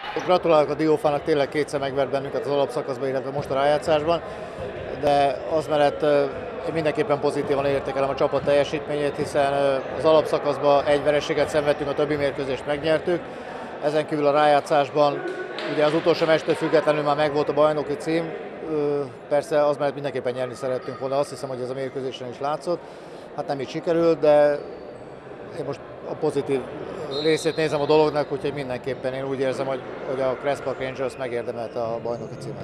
Gratulálok a Diófának, tényleg kétszer megvert bennünket az alapszakaszban, illetve most a rájátszásban, de az mellett én mindenképpen pozitívan értékelem a csapat teljesítményét, hiszen az alapszakaszban egy vereséget szenvedtünk, a többi mérkőzést megnyertük. Ezen kívül a rájátszásban ugye az utolsó meccstől függetlenül már megvolt a bajnoki cím, persze az mellett mindenképpen nyerni szerettünk volna, azt hiszem, hogy ez a mérkőzésen is látszott. Hát nem így sikerült, de én most a pozitív részét nézem a dolognak, úgyhogy mindenképpen én úgy érzem, hogy a Crest Park Rangers megérdemelte a bajnoki címet.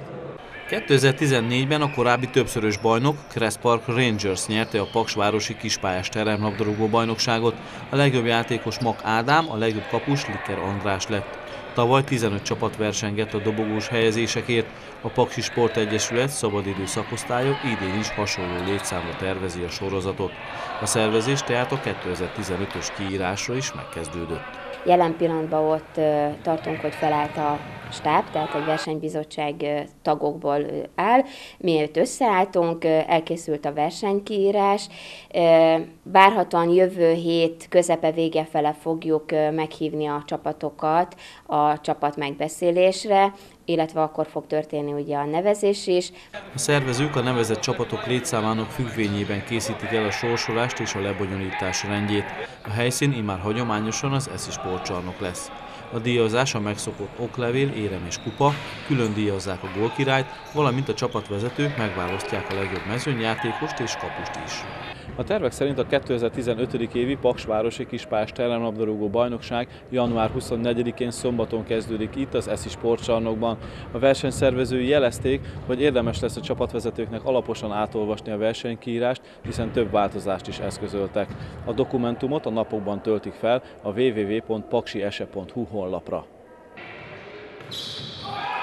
2014-ben a korábbi többszörös bajnok Crest Park Rangers nyerte a paksvárosi kispályás teremlabdarúgó bajnokságot, a legjobb játékos Mak Ádám, a legjobb kapus Liker András lett. Tavaly 15 csapat versengett a dobogós helyezésekért, a Paksi Sportegyesület szabadidő szakosztálya idén is hasonló létszámra tervezi a sorozatot. A szervezés tehát a 2015-ös kiírásra is megkezdődött. Jelen pillanatban ott tartunk, hogy felállt a stáb, tehát egy versenybizottság tagokból áll. Mielőtt összeálltunk, elkészült a versenykiírás. Várhatóan jövő hét közepe vége fele fogjuk meghívni a csapatokat a csapat megbeszélésre, illetve akkor fog történni ugye a nevezés is. A szervezők a nevezett csapatok létszámának függvényében készítik el a sorsolást és a lebonyolítás rendjét. A helyszín immár hagyományosan az Eszi Sportcsarnok lesz. A díjazás a megszokott oklevél, érem és kupa, külön díjazzák a gólkirályt, valamint a csapatvezetők megválasztják a legjobb mezőnyjátékost és kapust is. A tervek szerint a 2015. évi paksvárosi kispályás teremlabdarúgó bajnokság január 24-én szombaton kezdődik itt az Eszi Sportcsarnokban. A versenyszervezői jelezték, hogy érdemes lesz a csapatvezetőknek alaposan átolvasni a versenykiírást, hiszen több változást is eszközöltek. A dokumentumot a napokban töltik fel a www.paksiese.hu honlapra.